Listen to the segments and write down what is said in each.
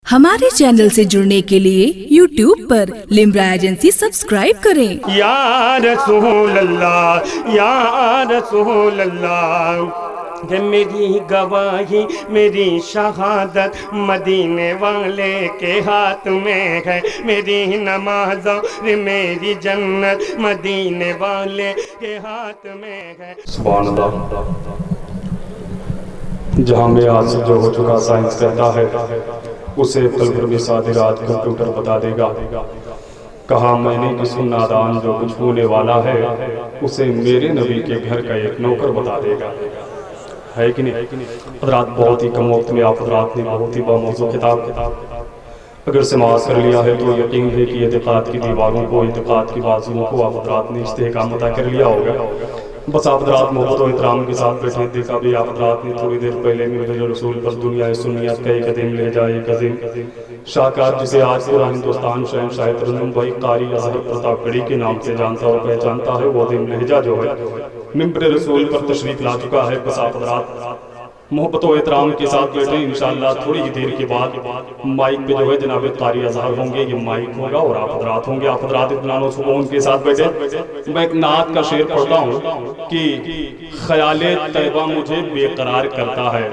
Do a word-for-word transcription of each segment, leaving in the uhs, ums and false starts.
ہمارے چینل سے جڑنے کے لیے یوٹیوب پر لمبرا ایجنسی سبسکرائب کریں۔ یا رسول اللہ یا رسول اللہ کہ میری گواہی میری شہادت مدینے والے کے ہاتھ میں ہے، میری نماز اور میری جنت مدینے والے کے ہاتھ میں ہے۔ سبحان اللہ۔ جہاں میں آج جو ہو چکا سائنس کہتا ہے اسے قلب میں صادرات کمپیوٹر بتا دے گا۔ کہا میں نے کہ سن نادان جو کچھ ہونے والا ہے اسے میرے نبی کے گھر کا ایک نوکر بتا دے گا، ہے کہ نہیں؟ حضرات بہت ہی کم وقت میں آپ حضرات نے بہت ہی باموضوع کتاب اگر سماعت کر لیا ہے تو یقین ہے کہ اعتقاد کی دیواروں کو، اعتقاد کی بازوؤں کو آپ حضرات نے استحکام عطا کر لیا ہوگا۔ بس آپ حضرات محبت و احترام کے ساتھ بیٹھے، دیکھا بھی آپ حضرات نے تھوڑی دیر پہلے مرد رسول پر دنیا سنیت کا ایک عظیم لہجہ، ایک عظیم شاہکار جسے آج پورا ہندوستان شہنشاہ ترنم بھائی قاری اظہر پرتاپ گڑھی کے نام سے جانتا اور پہچانتا ہے، وہ عظیم لہجہ جو ہے ممبر رسول پر تشریف لا چکا ہے۔ بس آپ حضرات محبت و احترام کے ساتھ بیٹھے، انشاءاللہ تھوڑی ہی دیر کے بعد مائک پہ جو ہے جناب قاری اظہر ہوں گے، یہ مائک ہوگا اور آپ حضرات ہوں گے۔ آپ حضرات اطمینان و سکون کے ساتھ بیٹھے۔ میں ایک نعت کا شعر پڑھتا ہوں کہ خیال طیبہ مجھے بے قرار کرتا ہے۔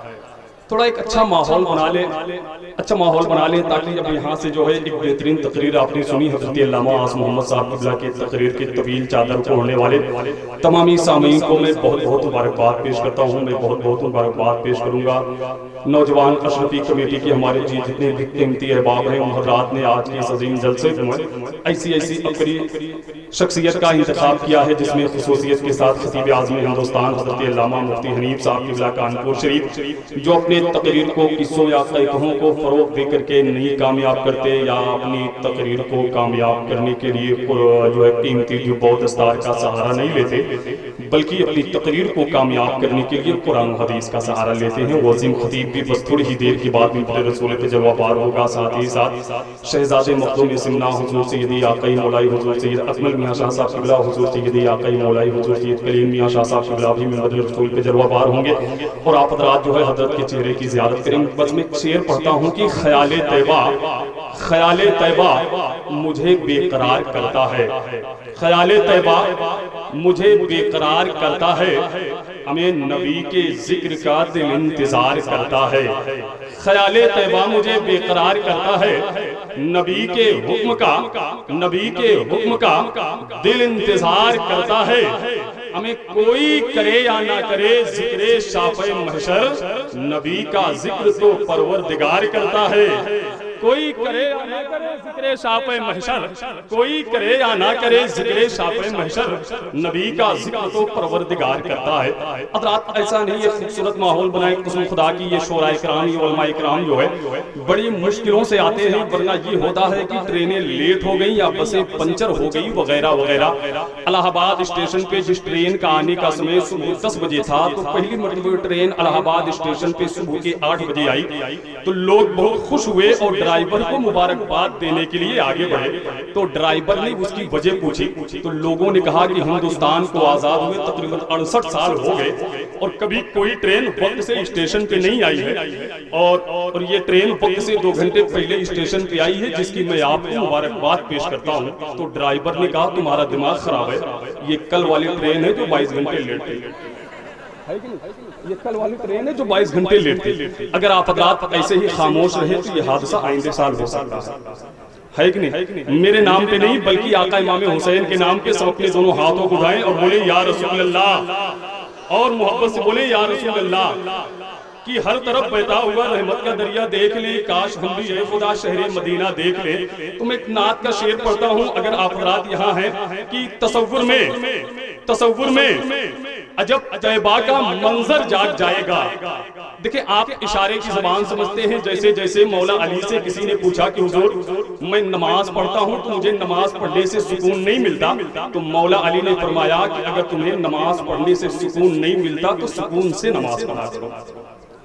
تھوڑا ایک اچھا ماحول بنا لیں، اچھا ماحول بنا لیں تاکہ جب یہاں سے جو ہے ایک بہترین تقریر آپ نے سنی حضرت علامہ عاصم محمد صاحب قبلہ کے تقریر کے طویل چادر کو اوڑھنے والے تمامی سامعین کو میں بہت بہت مبارکباد پیش کرتا ہوں، میں بہت بہت مبارکباد پیش کروں گا۔ نوجوان اشرفی کمیٹی کے ہمارے جی جتنے بھی قیمتی احباب ہیں، ان حضرات نے آج کے اس عظیم جلسے میں ایسی ایسی اکری شخصیت کا انتخاب کیا ہے جس میں خصوصیت کے ساتھ خطیب اعظم ہندوستان حضرت علامہ مفتی حنیف صاحب قبلہ کانپور شریف، جو اپنے تقریر کو قصوں یا قیقہوں کو فروغ دے کر کے نہیں کامیاب کرتے یا اپنی تقریر کو کامیاب کرنے کے لیے جو ہے قیمتی جو بہت دستار کا سہارا نہیں لیتے، بلکہ اپنی تقریر کو کامیاب کرنے کے لیے قرآن و حدیث کا سہارا لیتے ہیں۔ وہ عظیم خطیب بھی بس تھوڑی ہی دیر کی بعد میں رسول پہ جلوہ بار ہوگا، ساتھ ہی ساتھ شہزاد مخدوم سمنا حضور سیدی آقائی مولائی حضور سید اکمل میاں شاہ صاحب قبلہ، حضور سیدی آقائی مولائی حضور سید کلیم میاں شاہ صاحب قبلہ بھی منبر رسول پہ جلوہ بار ہوں گے اور آپ حضرات جو ہے حضرت کے چہرے کی زیارت کریں۔ بس میں شعر پڑھتا ہوں کہ خیال طیبہ خیال طیبہ مجھے بے قرار کرتا ہے، خیال طیبہ مجھے بے قرار کرتا ہے، ہمیں نبی کے ذکر کا دل انتظار کرتا ہے۔ خیال طیبہ مجھے بے قرار کرتا ہے، نبی کے حکم کا نبی کے حکم کا دل انتظار کرتا ہے، ہمیں کوئی کرے یا نہ کرے ذکر شافع محشر، نبی کا ذکر تو پروردگار کرتا ہے۔ کوئی کرے یا نہ کرے ذکر شافع محشر، کوئی کرے یا نہ کرے ذکر شافع محشر، نبی کا ذکر تو پروردگار کرتا ہے۔ حضرات ایسا نہیں یہ خوبصورت ماحول بنائے قسم خدا کی، یہ شورا اکرام یہ علماء اکرام جو ہے بڑی مشکلوں سے آتے ہیں، ورنہ یہ ہوتا ہے کہ ٹرینیں لیٹ ہو گئی یا بسیں پنچر ہو گئی وغیرہ وغیرہ۔ الہ آباد اسٹیشن پہ جس ٹرین کا آنے کا سمے صبح دس بجے تھا تو پہلی مرتبہ ٹرین الہ آباد اسٹیشن پہ صبح کے آٹھ بجے آئی تو لوگ بہت خوش ہوئے اور ڈرائیور کو مبارکباد دینے کے لیے آگے بڑھے۔ تو ڈرائیور نے اس کی وجہ پوچھی تو لوگوں نے کہا کہ ہندوستان کو آزاد ہوئے تقریباً اڑسٹھ سال ہو گئے اور کبھی کوئی ٹرین وقت سے اسٹیشن پہ نہیں آئی ہے، اور اور یہ ٹرین وقت سے دو گھنٹے پہلے اسٹیشن پہ آئی ہے جس کی میں آپ کو مبارکباد پیش کرتا ہوں۔ تو ڈرائیور نے کہا تمہارا دماغ خراب ہے، یہ کل والی ٹرین ہے جو بائیس گھنٹے لیٹ تھی، یہ کل والی ٹرین ہے جو بائیس گھنٹے لیٹ تھی۔ اگر آپ حضرات ایسے ہی خاموش رہے تو یہ حادثہ آئندہ سال ہو سکتا ہے کہ نہیں؟ میرے نام پہ نہیں بلکہ آقا امام حسین کے نام پہ سب اپنے دونوں ہاتھوں کو اٹھائیں اور بولے یا رسول اللہ، اور محبت سے بولے یا رسول اللہ، کہ ہر طرف بہتا ہوا رحمت کا دریا دیکھ لیں، کاش ہم بھی اے خدا شہر مدینہ دیکھ لیں۔ تو میں ایک نعت کا شعر پڑھتا ہوں، اگر آپ حضرات یہاں ہیں کہ تصور میں تصور میں عجب طیبہ کا منظر جاگ جائے گا۔ دیکھیں آپ اشارے کی زبان سمجھتے ہیں، جیسے جیسے مولا علی سے کسی نے پوچھا کہ حضور میں نماز پڑھتا ہوں تو مجھے نماز پڑھنے سے سکون نہیں ملتا، تو مولا علی نے فرمایا کہ اگر تمہیں نماز پڑھنے سے سکون نہیں ملتا تو سکون سے نماز پڑھا کرو،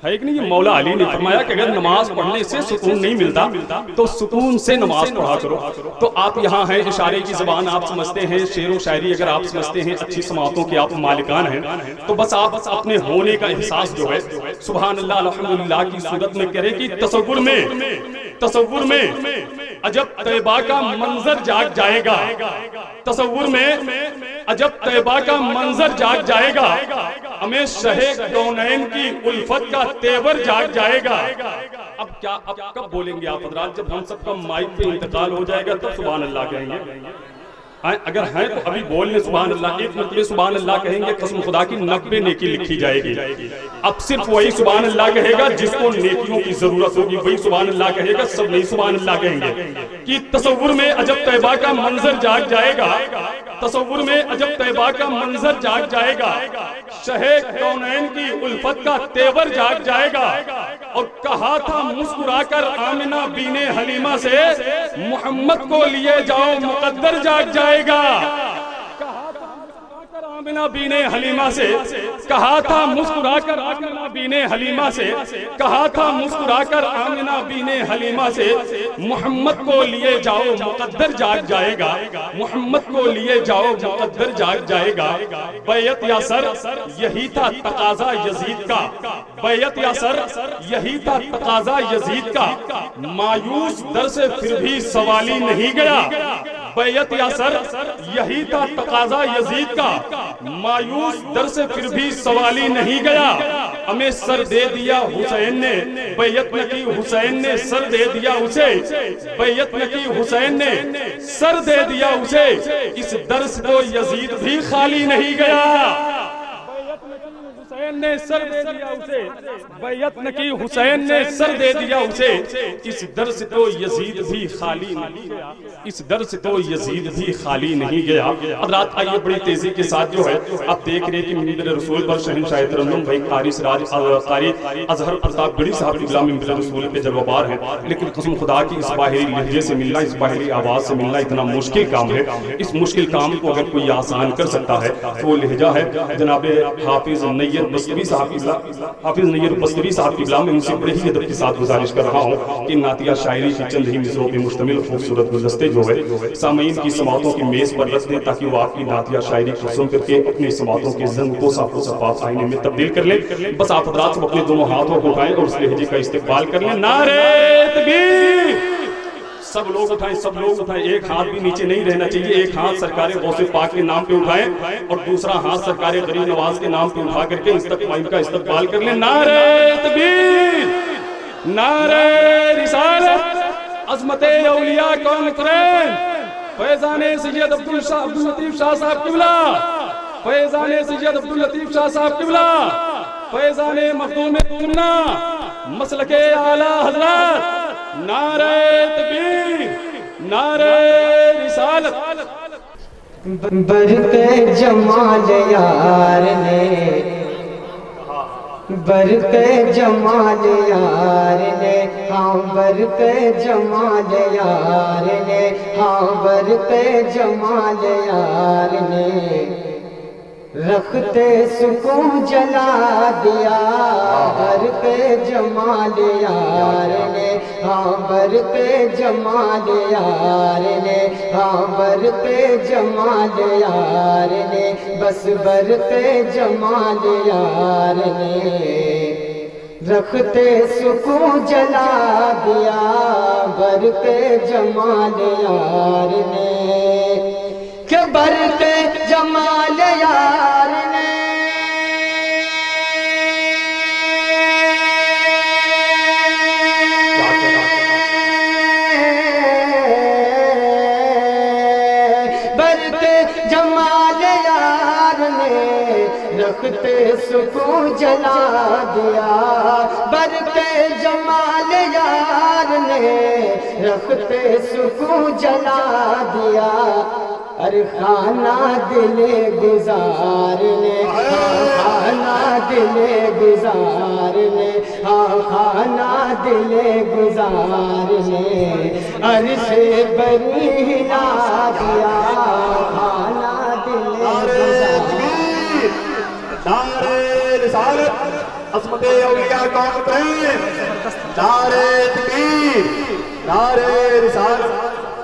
ہے کہ نہیں؟ یہ مولا علی نے فرمایا کہ اگر نماز پڑھنے سے سکون نہیں ملتا تو سکون سے نماز پڑھا کرو. تو آپ یہاں ہیں، اشارے کی زبان آپ سمجھتے ہیں، شعر و شاعری اگر آپ سمجھتے ہیں، اچھی سماعتوں کے آپ مالکان ہیں، تو بس آپ اپنے ہونے کا احساس جو ہے سبحان اللہ الحمدللہ کی صورت میں کریں کہ تصور میں تصور میں عجب طیبہ کا منظر جاگ جائے گا، تصور میں عجب طیبہ کا منظر جاگ جائے گا، ہمیں شہ کونین کی الفت کا تیور جاگ جائے گا. اب کیا اب کب بولیں گے آپ حضرات؟ جب ہم سب کا مائک پہ انتقال ہو جائے گا تب سبحان اللہ کہیں گے. اگر ہیں تو ابھی بول لیں سبحان اللہ، ایک مرتبہ سبحان اللہ کہیں گے، قسم خدا کی نبے نیکی لکھی جائے گی. اب صرف وہی سبحان اللہ کہے گا جس کو نیکیوں کی ضرورت ہوگی، وہی سبحان اللہ کہے گا، سب نہیں سبحان اللہ کہیں گے. کہ تصور میں عجب طیبہ کا منظر جاگ جائے گا، تصور میں عجب طیبہ کا منظر جاگ جائے گا، شہ کونین کی الفت کا تیور جاگ جائے گا. اور کہا تھا مسکرا کر آمنہ بین حلیمہ سے، محمد کو لیے جاؤ مقدر جاگ جائے گا. کہا تھا مسکرا کر آمنہ بین حلیمہ سے، کہا تھا مسکرا کر آمنہ بین حلیمہ سے، کہا تھا مسکرا کر آمنہ بین حلیمہ سے، محمد کو لیے جاؤ مقدر جاگ جائے گا، محمد کو لیے جاؤ مقدر جاگ جائے گا. بیعت یا سر یہی تھا تقاضا یزید کا، بیعت یا سر یہی تھا تقاضا یزید کا، مایوس در سے پھر بھی سوالی نہیں گیا. بیعت یا سر یہی تھا تقاضا یزید کا، مایوس در سے پھر بھی سوالی نہیں گیا. ہمیں سر دے دیا حسین نے، بیعت نہ کی حسین نے سر دے دیا اسے، بیعت نہ کی حسین نے سر دے دیا اسے، اس درس کو یزید بھی خالی نہیں گیا. حسین نے سر دے دیا اسے، بیعت نہ کی حسین نے سر دے دیا اسے، اس در سے تو یزید بھی خالی نہیں گیا، اس در سے تو یزید بھی خالی نہیں گیا. حضرات آئیے بڑی تیزی کے ساتھ جو ہے آپ دیکھ رہے کہ منبر رسول پر شہنشاہ ترنم بھائی قاری سراج قاری اظہر پرتاپ گڑھی صاحب کی غلامی منبر رسول پہ جلوہ ہیں. لیکن قسم خدا کی اس باہری لہجے سے ملنا، اس باہری آواز سے ملنا اتنا مشکل کام ہے. اس مشکل کام کو اگر کوئی آسان کر سکتا ہے تو وہ لہجہ ہے جناب حافظ نیر بستوی صاحب کی حافظ نیر بستوی صاحب کی غلامی. ان سے بڑے ہی ادب کے ساتھ گزارش کر رہا ہوں کہ نعتیہ شاعری کی چند ہی مصرعوں پہ مشتمل خوبصورت گلدستے جو ہے سامعین کی سماعتوں کی میز پر رکھ دیں تاکہ وہ آپ کی نعتیہ شاعری کو سن کر کے اپنی سماعتوں کے زنگ کو صاف و شفاف آئینے میں تبدیل کر لیں. بس آپ حضرات سب اپنے دونوں ہاتھوں کو اٹھائیں اور اس لہجے کا استقبال کر لیں. نعرہ تکبیر! سب لوگ اٹھائیں، سب لوگ اٹھائیں. ایک ہاتھ بھی نیچے نہیں رہنا چاہیے. ایک ہاتھ سرکار غوث پاک کے نام پہ اٹھائیں اور دوسرا ہاتھ سرکار غریب نواز کے نام پہ اٹھا کر کے استقبال کا استقبال کر لیں. نعرہ تکبیر! نعرہ رسالت! عظمت اولیاء کانفرنس! فیضان سید عبداللطیف شاہ صاحب قبلہ! فیضان سید عبداللطیف شاہ صاحب قبلہ! فیضان مخدوم تمنا! مسلک اعلیٰ حضرات! نعرہ تکبیر! نعرہ رسالت! برق جمال یار نے، برق جمال یار نے، ہاں برق جمال یار نے، ہاں برق جمال یار نے، رکھتے سکون جلا دیا برق جمال یار نے، ہاں برق جمال یار نے، ہاں برق جمال یار نے، بس برق جمال یار نے، رکھتے سکون جلا دیا برق جمال یار نے، کہ برق جمال یار نے برق جمال یار نے رکھتے سکون جلا دیا، برق جمال یار نے رکھتے سکون جلا دیا، ارے خانہ دل گزار نے، خانہ دل گزار نے، ہاں خانہ دل گزار نے، عرش بری ہلا دیا خانہ دل گزار. نعرہ رسالت! عظمت اولیاء کون اترے؟ نعرہ تکبیر، نعرہ رسالت۔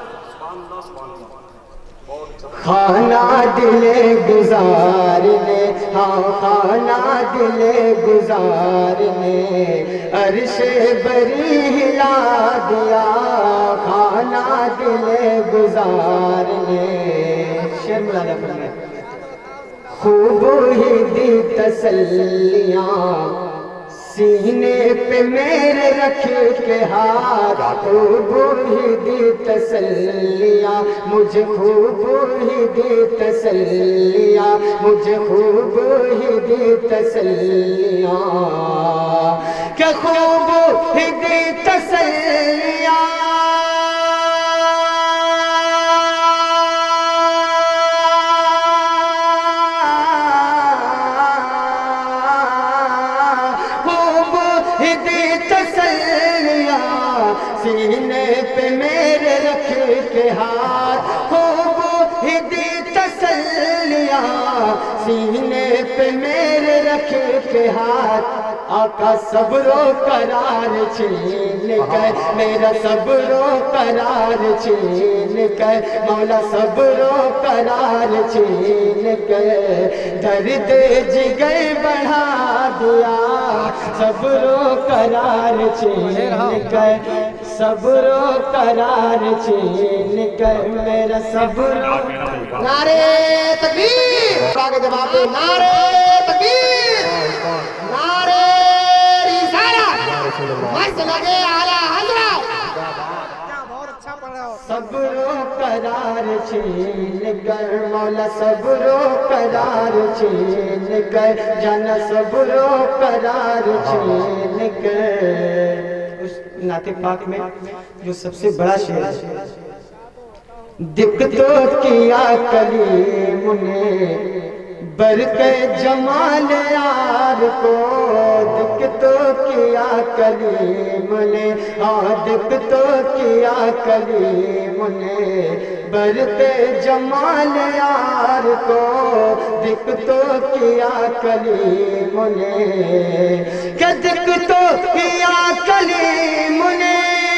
خانہ دل گزار نے، ہاں خانہ دل گزار نے عرش بری ہلا دیا، خانہ دل گزار نے۔ شعر ملاحظہ فرمائیں۔ خوب ہی دی تسلیاں سینے پہ میرے رکھ کے ہاتھ، خوب ہی دی تسلیاں مجھے، خوب ہی دی تسلیاں مجھے، خوب ہی دی تسلیاں کہ خوب ہی دی تسلیاں سینے پہ میرے رکھ کے ہاتھ، خوب ہی دی تسلیاں سینے پہ میرے رکھ کے ہاتھ، آقا صبر و قرار چھین کر میرا صبر و قرار چھین کر، مولا صبر و قرار چھین کر درد جگر بڑھا دیا، صبر و قرار چھین کر، صبر و قرار چھین کر میرا صبر و۔ نعرہ تکبیر، آگے جواب دے، نعرہ تکبیر، نعرہ رسالت، مست لگے اعلیٰ حضرت۔ صبر و قرار چھین کر مولا، صبر و قرار چھین کر جانا، صبر و قرار چھین کر۔ اس نعت پاک میں جو سب سے بڑا شعر ہے، دقتوں کیا کلیم نے برق جمال یار کو، دقتوں کیا کلیم نے، ہاں دقتوں کیا کلیم نے برق جمال یار کو، دقتوں کیا کلیم نے کہ دقتوں کیا کلیم نے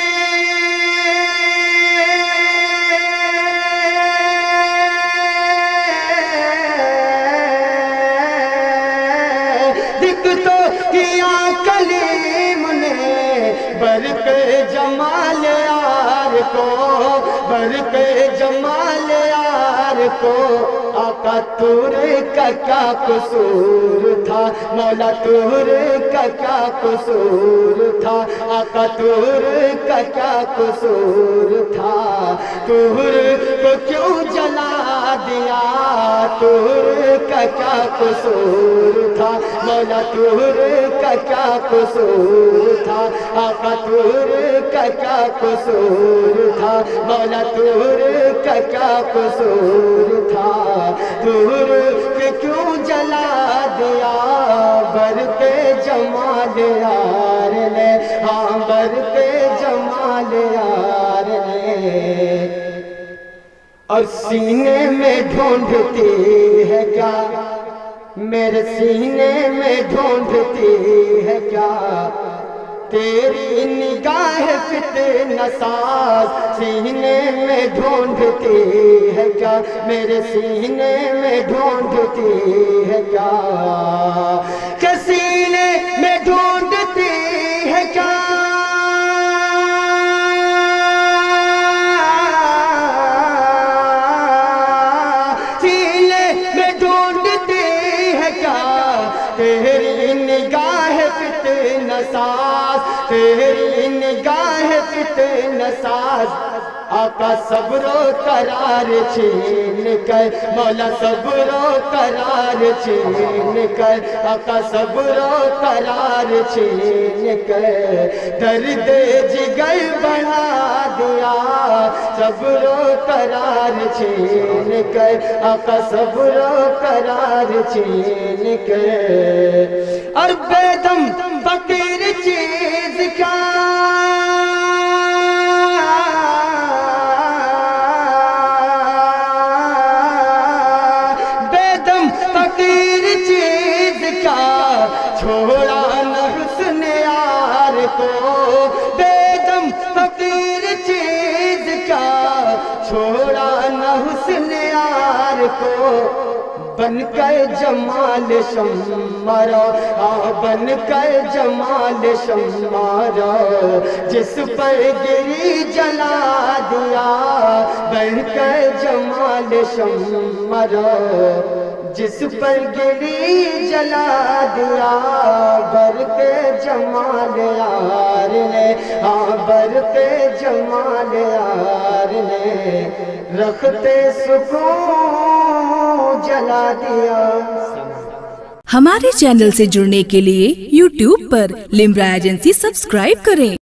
کیا کلیم نے برق جمال یار کو، برق جمال یار کو، آقا تور کا کیا قصور تھا، مولا تور کا کیا قصور تھا، آقا تور کا کیا قصور تھا، تور کو کیوں جلا دیا، تور کا کیا قصور تھا، مولا تور کا کیا قصور تھا، آقا تور کا کیا قصور تھا، مولا تور کا کیا قصور تھا، تور کے کیوں جلا دیا، برق جمال یار نے، ہاں برق جمال یار نے، اور سینے میں ڈھونڈتی ہے کیا، میرے سینے میں ڈھونڈتی ہے کیا، تیری نگاہ فتنہ ساز، سینے میں ڈھونڈتی ہے کیا، میرے سینے میں ڈھونڈتی ہے کیا، کہ سینے میں ڈھونڈتی ہے کیا، سینے میں ڈھونڈتی ہے کیا، تیری نگاہ فتنہ ساز، تیری نگاہ فتنہ ساز، آقا صبر و قرار چھین کر، مولا صبر و قرار چھین کر، آقا صبر و قرار چھین کر درد جگر بڑھا دیا، صبر و قرار چھین کر، آقا صبر و قرار چھین کر، اور بے دم فقیر چیز کا چھوڑا हुस्न यार को बनकर जमाल शम्मारा, बनकर जमाल शम्मारा, जिस पर गिरी जला दिया, बनकर जमाल शम्मारा, जिस पर गिरी जला दिया, बर के जमाल यार ने, हाँ बर के जमाल यार ने, रखते सुकून जला दिया। हमारे चैनल से जुड़ने के लिए यूट्यूब पर लिम्रा एजेंसी सब्सक्राइब करें।